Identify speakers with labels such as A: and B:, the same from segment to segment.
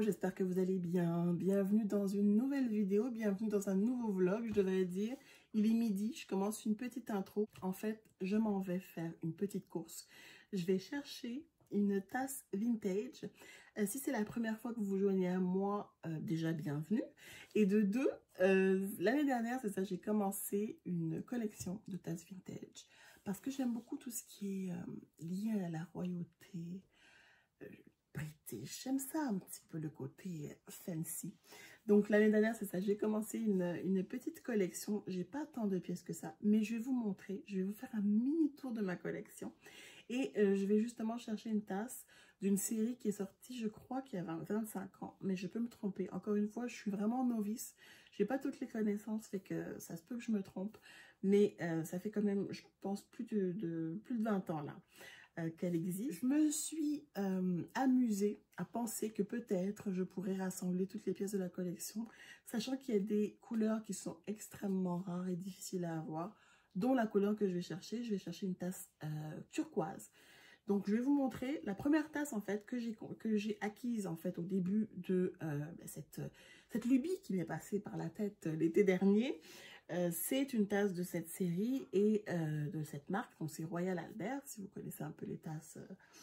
A: j'espère que vous allez bien. Bienvenue dans une nouvelle vidéo, bienvenue dans un nouveau vlog, je devrais dire. Il est midi, je commence une petite intro. En fait, je m'en vais faire une petite course. Je vais chercher une tasse vintage. Si c'est la première fois que vous vous joignez à moi, déjà bienvenue. Et de deux, l'année dernière, c'est ça, j'ai commencé une collection de tasses vintage. Parce que j'aime beaucoup tout ce qui est lié à la royauté, british. J'aime ça un petit peu le côté fancy. Donc l'année dernière, c'est ça, j'ai commencé une petite collection. J'ai pas tant de pièces que ça, mais je vais vous montrer, je vais vous faire un mini tour de ma collection. Et je vais justement chercher une tasse d'une série qui est sortie, je crois qu'il y a 25 ans, mais je peux me tromper. Encore une fois, je suis vraiment novice. J'ai pas toutes les connaissances, fait que ça se peut que je me trompe, mais ça fait quand même, je pense, plus de 20 ans là. Qu'elle existe. Je me suis amusée à penser que peut-être je pourrais rassembler toutes les pièces de la collection, sachant qu'il y a des couleurs qui sont extrêmement rares et difficiles à avoir, dont la couleur que je vais chercher une tasse turquoise. Donc je vais vous montrer la première tasse en fait que j'ai acquise en fait au début de cette lubie qui m'est passée par la tête l'été dernier. C'est une tasse de cette série et de cette marque, donc c'est Royal Albert, si vous connaissez un peu les tasses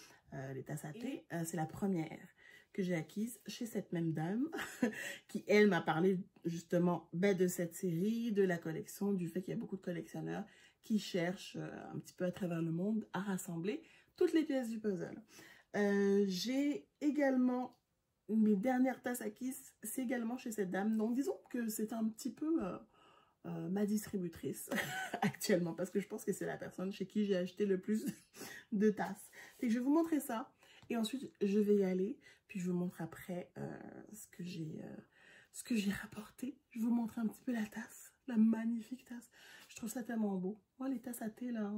A: à thé. C'est la première que j'ai acquise chez cette même dame qui, elle, m'a parlé justement de cette série, de la collection, du fait qu'il y a beaucoup de collectionneurs qui cherchent un petit peu à travers le monde à rassembler toutes les pièces du puzzle. J'ai également mes dernières tasses acquises, c'est également chez cette dame. Donc disons que c'est un petit peu ma distributrice actuellement, parce que je pense que c'est la personne chez qui j'ai acheté le plus de tasses. Et je vais vous montrer ça et ensuite je vais y aller, puis je vous montre après ce que j'ai rapporté. Je vais vous montrer un petit peu la tasse, la magnifique tasse. Je trouve ça tellement beau. Moi, les tasses à thé là,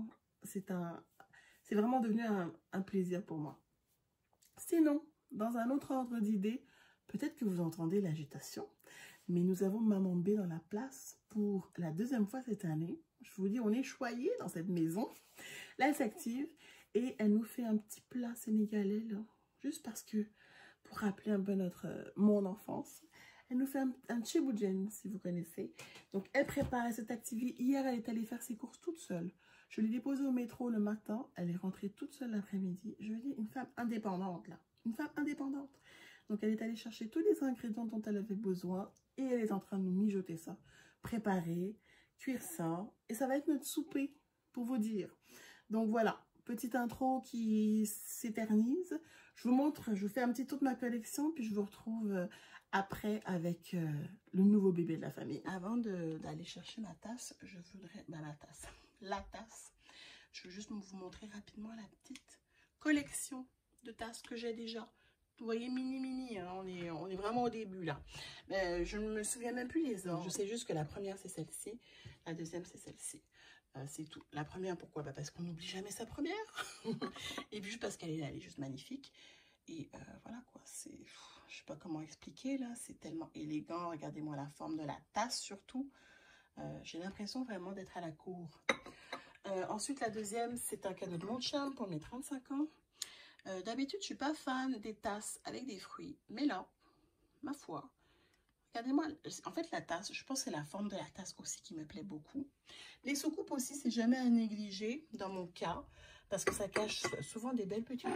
A: c'est vraiment devenu un plaisir pour moi. Sinon, dans un autre ordre d'idée, peut-être que vous entendez l'agitation, mais nous avons Maman B dans la place pour la deuxième fois cette année. Je vous dis, on est choyés dans cette maison. Là, elle s'active et elle nous fait un petit plat sénégalais, là, juste parce que, pour rappeler un peu mon enfance, elle nous fait un tchéboujen, si vous connaissez. Donc, elle prépare, elle s'est activée. Hier, elle est allée faire ses courses toute seule. Je l'ai déposée au métro le matin. Elle est rentrée toute seule l'après-midi. Je veux dire, une femme indépendante, là. Une femme indépendante. Donc, elle est allée chercher tous les ingrédients dont elle avait besoin. Et elle est en train de nous mijoter ça. Préparer, cuire ça. Et ça va être notre souper, pour vous dire. Donc, voilà. Petite intro qui s'éternise. Je vous montre, je vous fais un petit tour de ma collection. Puis, je vous retrouve après avec le nouveau bébé de la famille. Avant d'aller chercher ma tasse, je voudrais... la tasse. Je veux juste vous montrer rapidement la petite collection de tasses que j'ai déjà. Vous voyez, mini, hein, on est vraiment au début là. Mais je ne me souviens même plus les ordres. Je sais juste que la première c'est celle-ci, la deuxième c'est celle-ci. C'est tout. La première, pourquoi? Parce qu'on n'oublie jamais sa première. Et puis juste parce qu'elle est juste magnifique. Et voilà quoi, c'est... Je sais pas comment expliquer là, c'est tellement élégant. Regardez-moi la forme de la tasse surtout. J'ai l'impression vraiment d'être à la cour. Ensuite, la deuxième, c'est un cadeau de mon charme pour mes 35 ans. D'habitude, je suis pas fan des tasses avec des fruits. Mais là, ma foi, regardez-moi. En fait, la tasse, je pense que c'est la forme de la tasse aussi qui me plaît beaucoup. Les soucoupes aussi, c'est jamais à négliger dans mon cas. Parce que ça cache souvent des belles petites...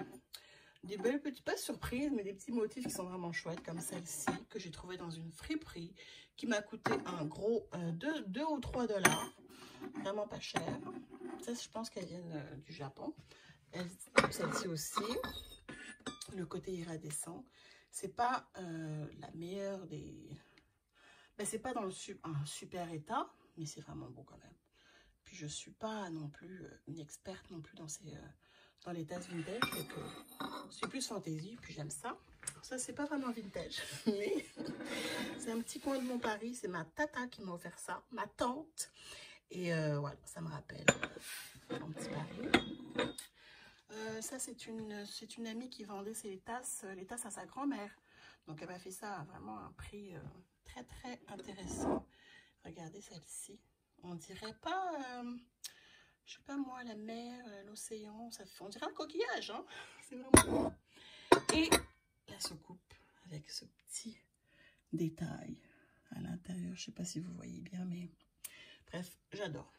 A: pas surprises, mais des petits motifs qui sont vraiment chouettes, comme celle-ci, que j'ai trouvé dans une friperie, qui m'a coûté un gros 2 ou 3 $. Vraiment pas cher. Ça, je pense qu'elles viennent du Japon. Celle-ci aussi, le côté iridescent. C'est pas la meilleure des... Ben, c'est pas dans un super état, mais c'est vraiment beau quand même. Puis je suis pas non plus une experte non plus dans les tasses vintage, donc c'est plus fantaisie, puis j'aime ça. Ça, c'est pas vraiment vintage, mais c'est un petit coin de mon Paris. C'est ma tata qui m'a offert ça, ma tante. Et voilà, ça me rappelle mon petit Paris. Ça, c'est une amie qui vendait les tasses à sa grand-mère. Donc, elle m'a fait ça à vraiment un prix très, très intéressant. Regardez celle-ci. On dirait pas... je sais pas moi, la mer, l'océan, on dirait un coquillage, hein. C'est vraiment beau. Et la soucoupe avec ce petit détail à l'intérieur. Je sais pas si vous voyez bien, mais bref, j'adore.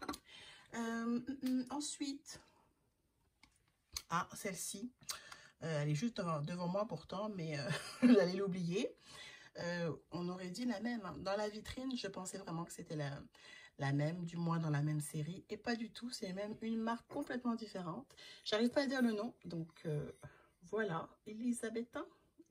A: Ensuite, celle-ci, elle est juste devant moi pourtant, mais j'allais l'oublier. On aurait dit la même. Dans la vitrine, je pensais vraiment que c'était la même, du moins dans la même série. Et pas du tout, c'est même une marque complètement différente. J'arrive pas à dire le nom, donc voilà. Elisabethan,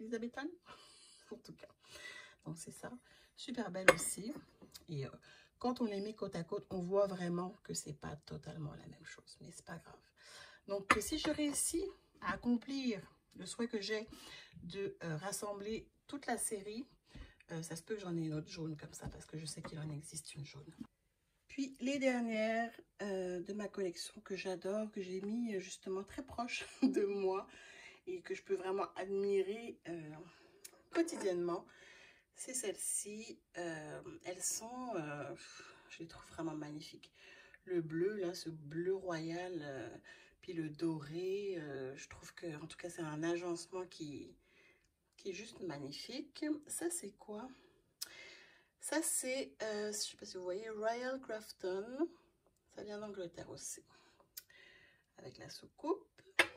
A: en tout cas. Donc c'est ça. Super belle aussi. Et quand on les met côte à côte, on voit vraiment que c'est pas totalement la même chose. Mais c'est pas grave. Donc si je réussis à accomplir le souhait que j'ai de rassembler toute la série, ça se peut que j'en ai une autre jaune comme ça, parce que je sais qu'il en existe une jaune. Puis les dernières de ma collection que j'adore, que j'ai mis justement très proche de moi et que je peux vraiment admirer quotidiennement, c'est celles-ci. Elles sont, je les trouve vraiment magnifiques. Le bleu, là, ce bleu royal, puis le doré, je trouve que, en tout cas, c'est un agencement qui est juste magnifique. Ça, c'est quoi? Ça, c'est, je ne sais pas si vous voyez, Royal Grafton. Ça vient d'Angleterre aussi. Avec la soucoupe.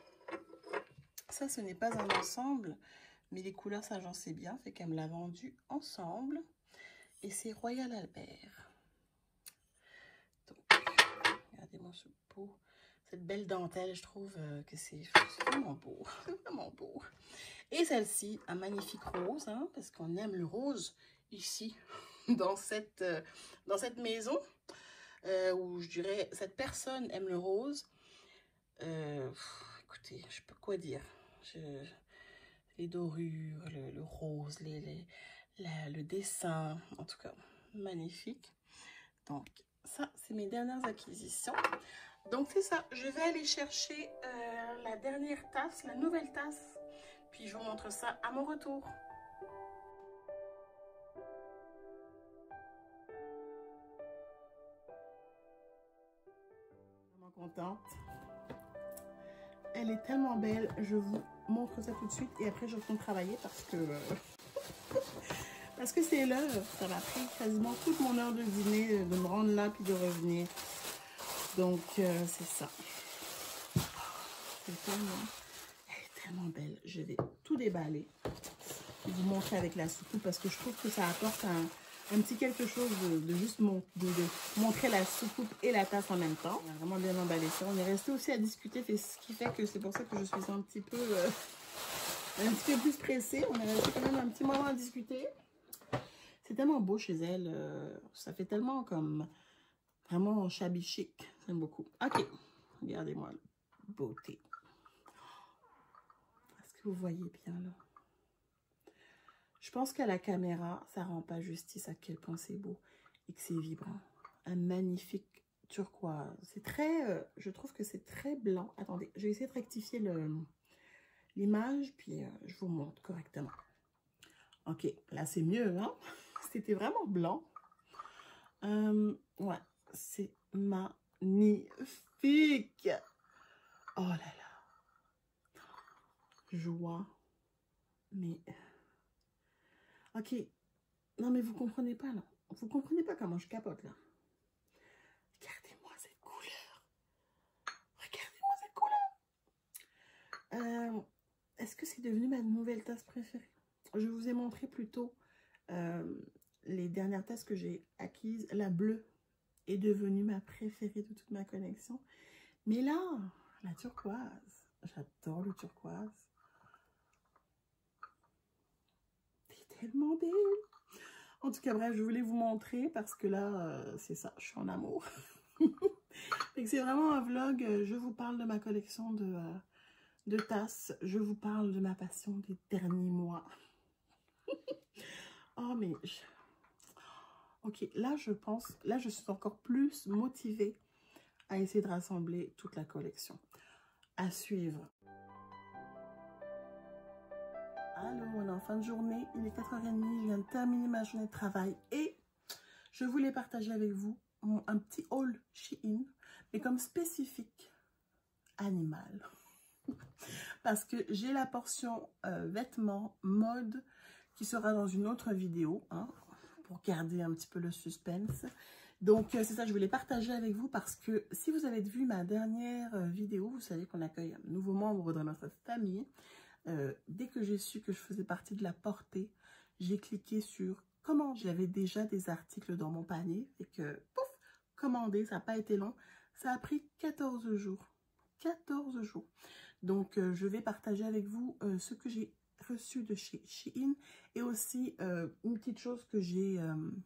A: Ça, ce n'est pas un ensemble, mais les couleurs s'agençaient bien, fait qu'elle me l'a vendu ensemble. Et c'est Royal Albert. Donc, regardez-moi ce pot. Cette belle dentelle, je trouve que c'est vraiment beau. Vraiment beau. Et celle-ci, un magnifique rose, hein, parce qu'on aime le rose ici, dans cette maison, où je dirais, cette personne aime le rose. Écoutez, je peux quoi dire. Les dorures, le rose, le dessin, en tout cas, magnifique. Donc, ça, c'est mes dernières acquisitions. Donc, c'est ça. Je vais aller chercher la dernière tasse, la nouvelle tasse. Puis, je vous montre ça à mon retour. Vraiment contente. Elle est tellement belle. Je vous montre ça tout de suite. Et après, je retourne travailler parce que... parce que c'est l'heure. Ça m'a pris quasiment toute mon heure de dîner, de me rendre là puis de revenir. Donc, c'est ça. Elle est tellement belle. Je vais tout déballer et vous montrer avec la soucoupe parce que je trouve que ça apporte un petit quelque chose de juste de montrer la soucoupe et la tasse en même temps. On a vraiment bien emballé ça. On est resté aussi à discuter, ce qui fait que c'est pour ça que je suis un petit peu plus pressée. On est resté quand même un petit moment à discuter. C'est tellement beau chez elle. Ça fait tellement comme vraiment shabby chic. J'aime beaucoup. Ok, regardez-moi la beauté. Est-ce que vous voyez bien là? Je pense qu'à la caméra, ça rend pas justice à quel point c'est beau et que c'est vibrant. Un magnifique turquoise. C'est très, je trouve que c'est très blanc. Attendez, je vais essayer de rectifier l'image, puis je vous montre correctement. Ok, là c'est mieux, hein? C'était vraiment blanc. Ouais, c'est magnifique. Oh là là. Joie. Mais... Ok. Non, mais vous comprenez pas, là. Vous comprenez pas comment je capote, là. Regardez-moi cette couleur. Regardez-moi cette couleur. Est-ce que c'est devenu ma nouvelle tasse préférée? Je vous ai montré plus tôt les dernières tasses que j'ai acquises. La bleue est devenue ma préférée de toute ma collection. Mais là, la turquoise. J'adore le turquoise. C'est tellement belle. En tout cas, bref, je voulais vous montrer parce que là, c'est ça, je suis en amour. C'est vraiment un vlog, je vous parle de ma collection de tasses. Je vous parle de ma passion des derniers mois. Oh, mais... Ok, là, je pense... Là, je suis encore plus motivée à essayer de rassembler toute la collection. À suivre. Allô, on est en fin de journée. Il est 4h30. Je viens de terminer ma journée de travail. Et je voulais partager avec vous un petit haul Shein, mais comme spécifique animal. Parce que j'ai la portion vêtements, mode, qui sera dans une autre vidéo, hein, pour garder un petit peu le suspense. Donc, c'est ça, je voulais partager avec vous parce que si vous avez vu ma dernière vidéo, vous savez qu'on accueille un nouveau membre dans notre famille. Dès que j'ai su que je faisais partie de la portée, j'ai cliqué sur comment. J'avais déjà des articles dans mon panier et que, pouf, commandé, ça n'a pas été long. Ça a pris 14 jours. 14 jours. Donc, je vais partager avec vous ce que j'ai reçu de chez Shein et aussi une petite chose que j'ai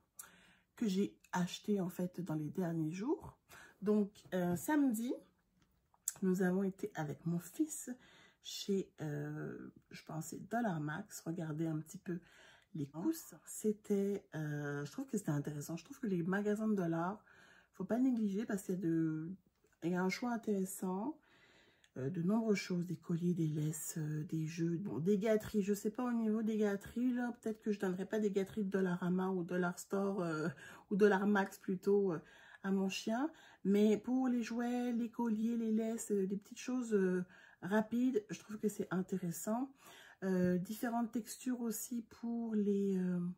A: acheté en fait dans les derniers jours. Donc, samedi, nous avons été avec mon fils chez, je pensais, Dollar Max. Regardez un petit peu les cousses. C'était, je trouve que c'était intéressant. Je trouve que les magasins de dollars, faut pas négliger parce qu'il y a un choix intéressant. De nombreuses choses, des colliers, des laisses, des jeux, bon, des gâteries. Je sais pas au niveau des gâteries, là, peut-être que je donnerai pas des gâteries de Dollarama ou Dollar Store ou Dollar Max plutôt à mon chien. Mais pour les jouets, les colliers, les laisses, des petites choses rapides, je trouve que c'est intéressant. Différentes textures aussi pour les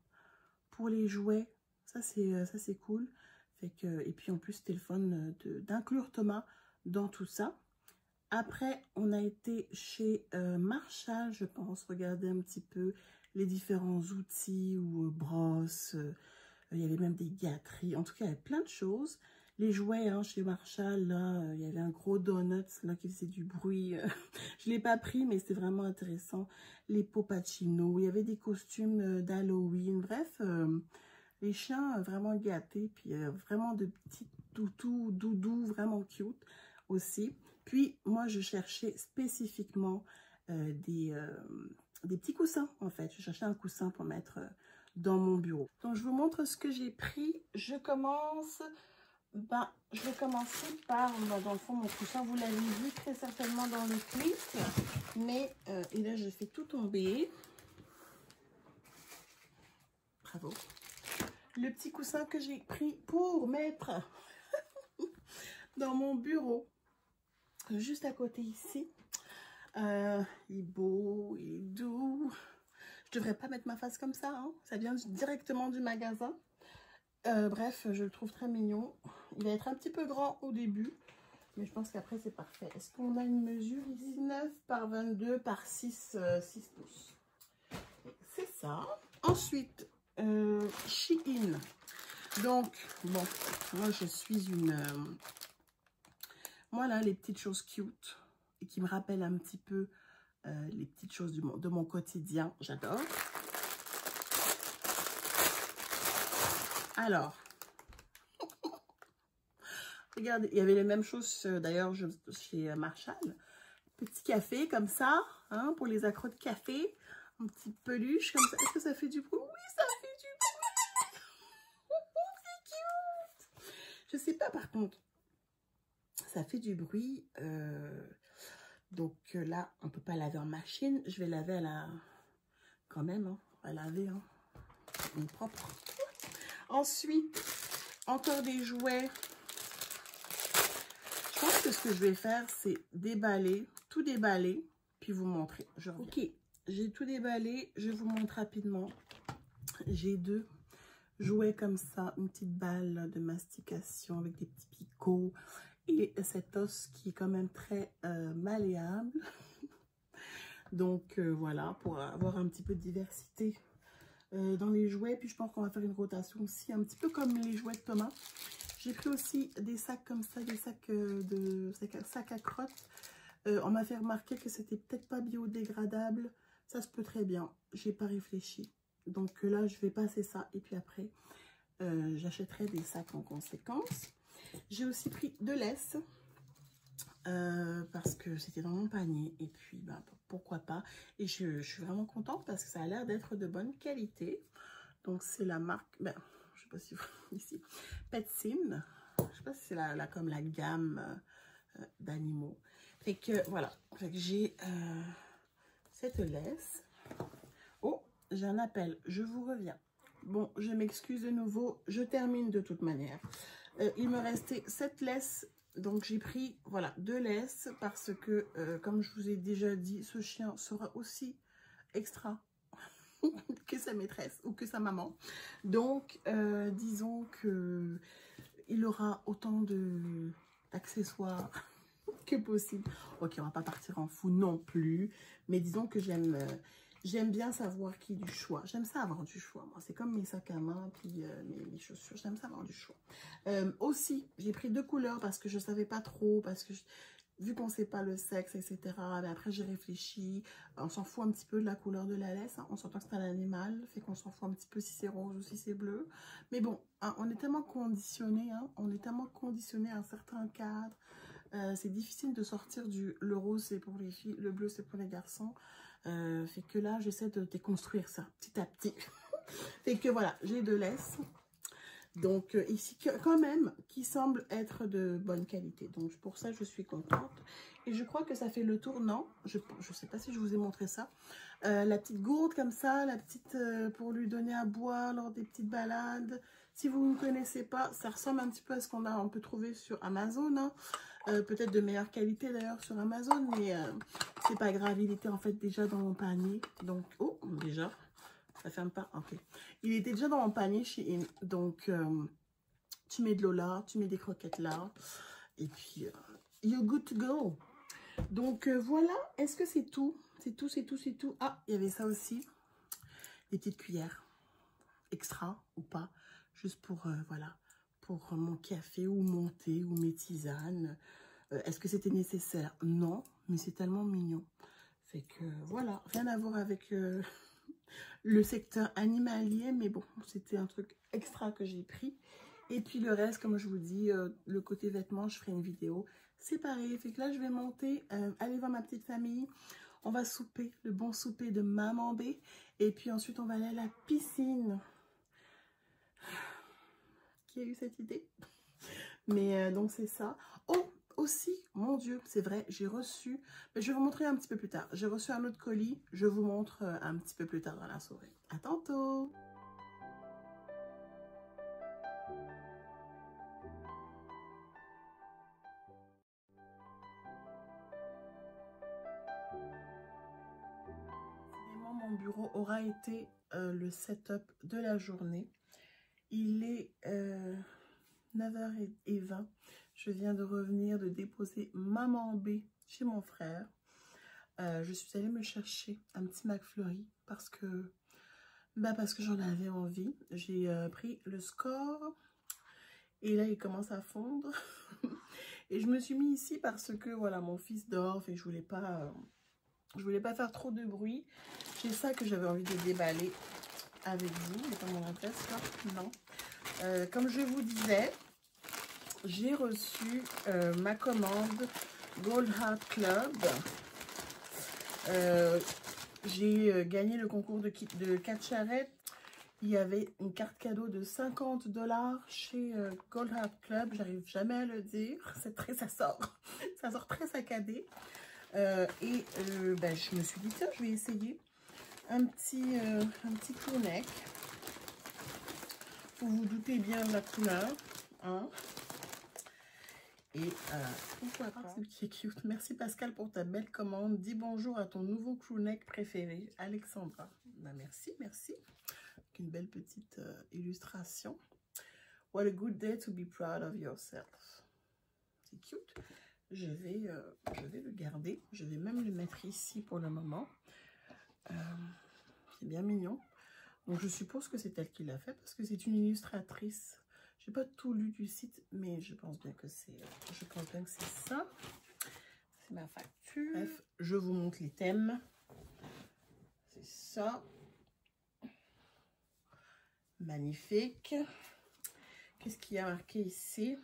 A: jouets. Ça c'est cool. Fait que, et puis en plus, c'était le fun d'inclure Thomas dans tout ça. Après, on a été chez Marshall, je pense, regarder un petit peu les différents outils ou brosses. Il y avait même des gâteries. En tout cas, il y avait plein de choses. Les jouets, hein, chez Marshall, là, il y avait un gros donut là, qui faisait du bruit. Je ne l'ai pas pris, mais c'était vraiment intéressant. Les Popacino, il y avait des costumes d'Halloween. Bref, les chiens vraiment gâtés. Puis vraiment de petits toutous, doudous, vraiment cute aussi. Puis, moi, je cherchais spécifiquement des petits coussins, en fait. Je cherchais un coussin pour mettre dans mon bureau. Donc, je vous montre ce que j'ai pris. Je commence... je vais commencer par, dans le fond, mon coussin. Vous l'avez vu très certainement dans le clip. Mais, et là, je fais tout tomber. Bravo. Le petit coussin que j'ai pris pour mettre dans mon bureau. Juste à côté ici. Il est beau, il est doux. Je devrais pas mettre ma face comme ça, hein. Ça vient directement du magasin. Bref, je le trouve très mignon. Il va être un petit peu grand au début, mais je pense qu'après c'est parfait. Est-ce qu'on a une mesure ici? 9 par 22 par 6 pouces. C'est ça. Ensuite, Shein. Donc, bon, moi je suis une... Voilà, les petites choses cute et qui me rappellent un petit peu les petites choses de mon quotidien. J'adore. Alors, regardez, il y avait les mêmes choses d'ailleurs chez Marshall. Petit café comme ça, hein, pour les accros de café. Un petit peluche comme ça. Est-ce que ça fait du bruit? Oui, ça fait du bruit. C'est cute. Je sais pas par contre. Ça fait du bruit. Donc là, on ne peut pas laver en machine. Je vais laver à la... Quand même, hein, on va laver, hein. Propre. Ensuite, encore des jouets. Je pense que ce que je vais faire, c'est déballer, tout déballer, puis vous montrer. Ok, j'ai tout déballé. Je vous montre rapidement. J'ai 2 jouets comme ça, une petite balle de mastication avec des petits picots. Et cet os qui est quand même très malléable. Donc voilà, pour avoir un petit peu de diversité dans les jouets. Puis je pense qu'on va faire une rotation aussi, un petit peu comme les jouets de Thomas. J'ai pris aussi des sacs comme ça, des sacs sacs à crottes. On m'a fait remarquer que c'était peut-être pas biodégradable. Ça se peut très bien. J'ai pas réfléchi. Donc là, je vais passer ça. Et puis après, j'achèterai des sacs en conséquence. J'ai aussi pris de laisse parce que c'était dans mon panier et puis ben, pourquoi pas. Et je suis vraiment contente parce que ça a l'air d'être de bonne qualité. Donc c'est la marque, ben, je sais pas si vous ici, Petsim. Je sais pas si c'est comme la gamme d'animaux. Fait que voilà, j'ai cette laisse. Oh, j'ai un appel, je vous reviens. Bon, je m'excuse de nouveau, je termine de toute manière. Il me restait 7 laisses, donc j'ai pris, voilà, 2 laisses parce que, comme je vous ai déjà dit, ce chien sera aussi extra que sa maîtresse ou que sa maman. Donc, disons que il aura autant d'accessoires que possible. Ok, on va pas partir en fou non plus, mais disons que j'aime bien savoir qu'il y a du choix. J'aime ça avoir du choix, moi. C'est comme mes sacs à main, puis mes chaussures. J'aime ça avoir du choix. Aussi, j'ai pris 2 couleurs parce que je savais pas trop, parce que vu qu'on sait pas le sexe, etc. Mais après, j'ai réfléchi. On s'en fout un petit peu de la couleur de la laisse. Hein. On s'entend que c'est un animal, fait qu'on s'en fout un petit peu si c'est rose ou si c'est bleu. Mais bon, hein, on est tellement conditionné, hein, on est tellement conditionné à un certain cadre. C'est difficile de sortir le rose c'est pour les filles, le bleu c'est pour les garçons. Fait que là, j'essaie de déconstruire ça petit à petit. Fait que voilà, j'ai de laisse. Donc ici, quand même, qui semble être de bonne qualité. Donc pour ça, je suis contente. Et je crois que ça fait le tour, non? Je ne sais pas si je vous ai montré ça. La petite gourde comme ça, la petite pour lui donner à boire lors des petites balades. Si vous ne connaissez pas, ça ressemble un petit peu à ce on peut trouver sur Amazon. Hein. Peut-être de meilleure qualité d'ailleurs sur Amazon, mais c'est pas grave, il était en fait déjà dans mon panier. Donc, oh, déjà, ça ferme pas, ok. Il était déjà dans mon panier chez In. Donc, tu mets de l'eau là, tu mets des croquettes là, et puis, you're good to go. Donc, voilà, est-ce que c'est tout? C'est tout, c'est tout, c'est tout. Ah, il y avait ça aussi, des petites cuillères, extra ou pas, juste pour, voilà, pour mon café ou mon thé ou mes tisanes. Est-ce que c'était nécessaire? Non, mais c'est tellement mignon. Fait que voilà, rien à voir avec le secteur animalier, mais bon, c'était un truc extra que j'ai pris. Et puis le reste, comme je vous dis, le côté vêtements, je ferai une vidéo séparée. Fait que là, je vais monter, aller voir ma petite famille. On va souper, le bon souper de Maman B. Et puis ensuite, on va aller à la piscine. Qui a eu cette idée? Mais donc, c'est ça. Oh, aussi, mon Dieu, c'est vrai, j'ai reçu, mais je vais vous montrer un petit peu plus tard. J'ai reçu un autre colis, je vous montre un petit peu plus tard dans la soirée. À tantôt! Finalement, mon bureau aura été le setup de la journée. Il est 9h20. Je viens de revenir de déposer Maman B chez mon frère. Je suis allée me chercher un petit McFlurry parce que j'en avais envie. J'ai pris le score et là il commence à fondre. Et je me suis mis ici parce que voilà, mon fils dort et je voulais pas faire trop de bruit. C'est ça que j'avais envie de déballer avec vous. Il est dans mon adresse là? Non. Comme je vous disais, j'ai reçu ma commande Gold Heart Club. J'ai gagné le concours de 4 charrettes. Il y avait une carte cadeau de 50 $ chez Gold Heart Club. J'arrive jamais à le dire. Ça sort très saccadé. Je me suis dit, tiens, je vais essayer un petit crew-neck. Vous vous doutez bien de la couleur. Hein? Et pourquoi pas, c'est cute. Merci Pascal pour ta belle commande. Dis bonjour à ton nouveau crew-neck préféré, Alexandra. Ben, merci. Avec une belle petite illustration. What a good day to be proud of yourself. C'est cute. Je vais le garder. Je vais même le mettre ici pour le moment. C'est bien mignon. Donc je suppose que c'est elle qui l'a fait parce que c'est une illustratrice. J'ai pas tout lu du site, mais je pense bien que c'est ça. C'est ma facture. Bref, je vous montre les thèmes. C'est ça. Magnifique. Qu'est-ce qu'il y a marqué ici?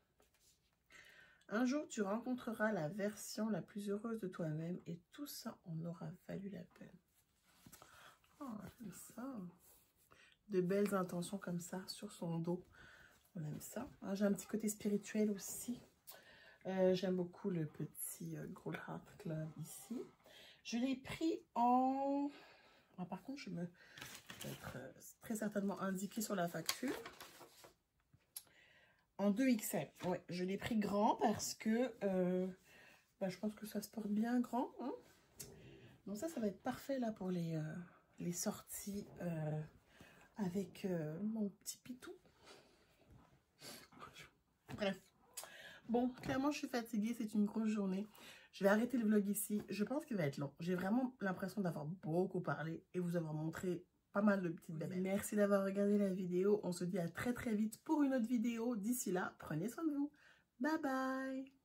A: Un jour, tu rencontreras la version la plus heureuse de toi-même et tout ça en aura valu la peine. Oh, j'aime ça. De belles intentions comme ça sur son dos. On aime ça. J'ai un petit côté spirituel aussi. J'aime beaucoup le petit Gold Heart Club ici. Je l'ai pris en... Ah, par contre, je me... Ça va être très certainement indiqué sur la facture. En 2XL. Ouais, je l'ai pris grand parce que je pense que ça se porte bien grand. Hein. Donc ça va être parfait là pour les les sorties avec mon petit pitou. Bref. Bon, clairement, je suis fatiguée. C'est une grosse journée. Je vais arrêter le vlog ici. Je pense qu'il va être long. J'ai vraiment l'impression d'avoir beaucoup parlé et vous avoir montré pas mal de petites bébés. Merci d'avoir regardé la vidéo. On se dit à très très vite pour une autre vidéo. D'ici là, prenez soin de vous. Bye bye.